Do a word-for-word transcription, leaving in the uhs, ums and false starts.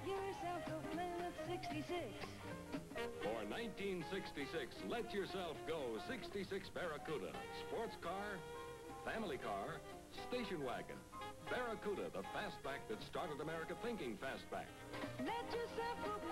yourself go Plymouth sixty-six. For nineteen sixty-six, let yourself go sixty-six Barracuda. Sports car, family car, station wagon. Barracuda, the fastback that started America thinking fastback. Let yourself go